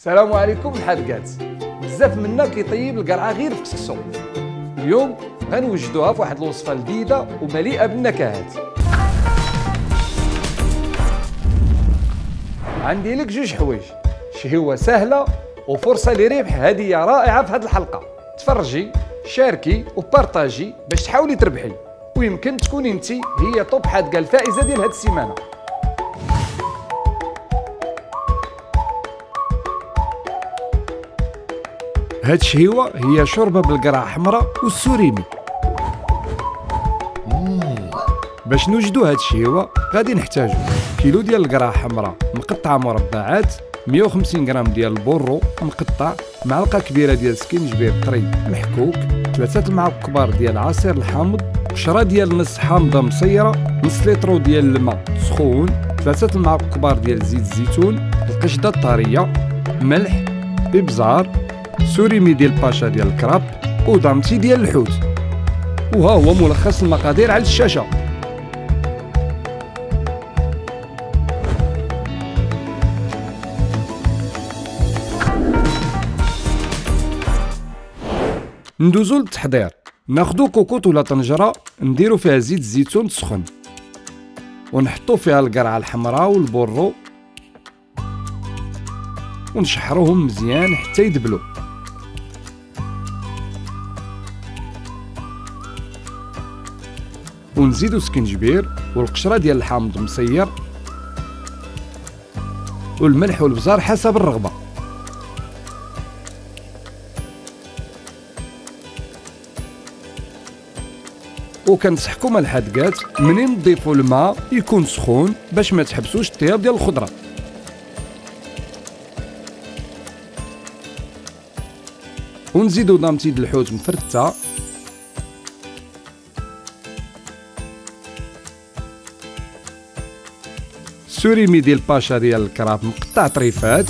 السلام عليكم الحادقات. بزاف منا كيطيب القرعه غير في كسكسو. اليوم غنوجدوها في واحد الوصفه جديده ومليئه بالنكهات. عندي لك جوج حوايج، شهوه سهله وفرصه لربح هديه رائعه في هذه الحلقه. تفرجي، شاركي وبارطاجي باش تحاولي تربحي، ويمكن تكوني انت هي طوب حادقه الفائزه ديال هذه السيمانه. هاد الشهوة هي شوربة بالقرعة حمراء والسوريمي. باش نوجدو هاد الشهوة غادي نحتاجو كيلو ديال القرعة حمراء مقطعة مربعات، 150 غرام ديال البورو مقطع، معلقة كبيرة ديال سكينجبير طري محكوك، 3 المعالق كبار ديال عصير الحامض، قشرة ديال نص حامضة مصيرة، نص لتر ديال الماء سخون، 3 المعالق كبار ديال زيت الزيتون، القشدة الطرية، ملح، ابزار، سوريمي ديال باشا ديال الكراب، ودامتي ديال الحوت. وها هو ملخص المقادير على الشاشة. ندوزو للتحضير. ناخدو كوكوط ولا طنجرة نديرو فيها زيت الزيتون سخن، ونحطو فيها القرعة الحمراء والبورو ونشحروهم مزيان حتى يدبلو. ونزيدو سكينجبير والقشرة ديال الحامض مصير والملح والبزار حسب الرغبة. وكنصحكم مع الحادقات منين نضيفو الماء يكون سخون باش ما تحبسوش الطياب ديال الخضرة. ونزيدو دامتي ديال الحوت مفرتة، سوريمي ديال باشا ديال الكراب مقطع طريفات،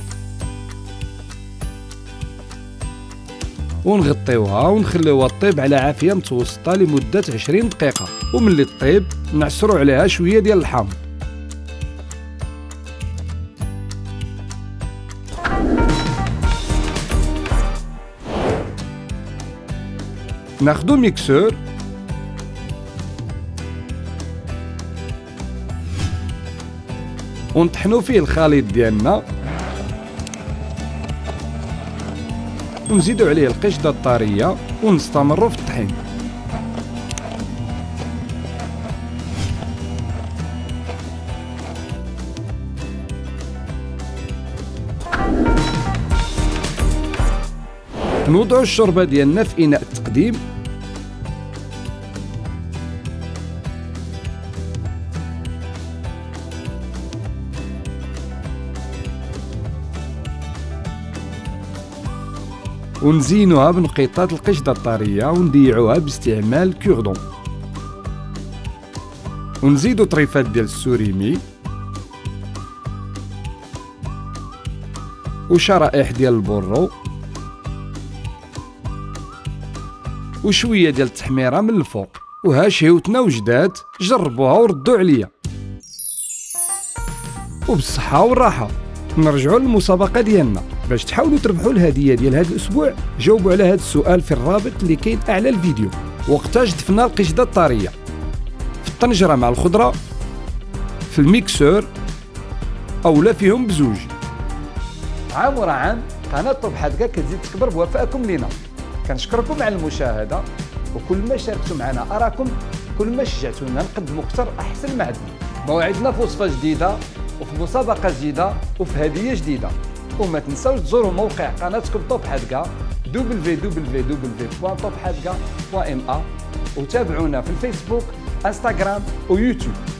ونغطيوها ونخليوها طيب على عافيه متوسطه لمده 20 دقيقه، وملي طيب نعصرو عليها شويه ديال الحامض. ناخدو ميكسور ونطحنو فيه الخليط ديالنا، ونزيدو عليه القشدة الطرية ونستمروا في الطحين. نوضعو الشوربة ديالنا في إناء التقديم، ونزينوها بنقيطات القشدة الطرية ونديعوها باستعمال كوردون، ونزيدو طريفات ديال السوريمي وشرائح ديال البورو وشوية ديال التحميرة من الفوق. وها شهوتنا وجدات، جربوها وردوا عليا. وبالصحة والراحة. نرجعوا للمسابقة ديالنا. باش تحاولوا تربحوا الهدية ديال هذا الأسبوع جاوبوا على هذا السؤال في الرابط اللي كاين أعلى الفيديو. وقتاش ضفنا القشدة الطرية؟ في الطنجرة مع الخضرة، في الميكسور، أو لا فيهم بزوج. عام ورا عام قناة طوب حادقة كتزيد تكبر بوفائكم لينا. كنشكركم على المشاهدة، وكل ما شاركتوا معنا أراكم كل ما شجعتونا نقدموا أكثر أحسن ما عندنا. موعدنا في وصفة جديدة وفي مسابقة جديدة وفي هدية جديدة. وما تنساوش تزوروا موقع قناتكم طوب حادقة www.topحادقة.ma، وتابعونا في الفيسبوك، انستغرام ويوتيوب.